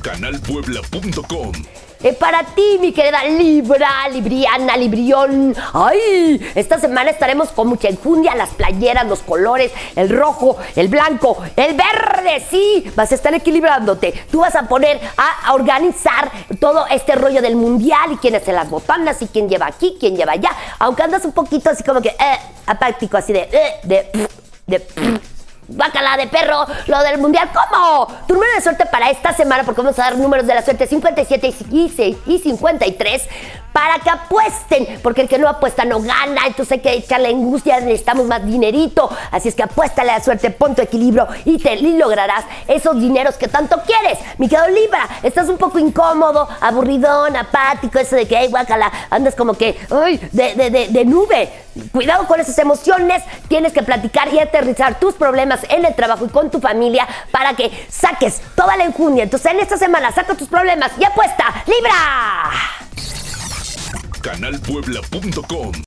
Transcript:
canalpuebla.com. Para ti, mi querida Libra, Libriana, Librión. ¡Ay! Esta semana estaremos con mucha enjundia, las playeras, los colores, el rojo, el blanco, el verde. Sí, vas a estar equilibrándote. Tú vas a poner a organizar todo este rollo del mundial y quién hace las botanas y quién lleva aquí, quién lleva allá. Aunque andas un poquito así como que apático, así guácala de perro, lo del mundial. ¿Cómo? Tu número de suerte para esta semana, porque vamos a dar números de la suerte 57 y 53 para que apuesten, porque el que no apuesta no gana. Entonces hay que echarle angustia, necesitamos más dinerito, así es que apuéstale a la suerte, pon tu equilibrio y lograrás esos dineros que tanto quieres. Mi querido Libra, estás un poco incómodo, aburridón, apático, eso de que ay, guácala, andas como que ay, de nube. Cuidado con esas emociones, tienes que platicar y aterrizar tus problemas en el trabajo y con tu familia para que saques toda la enjundia. Entonces en esta semana saca tus problemas y apuesta, Libra. canalpuebla.com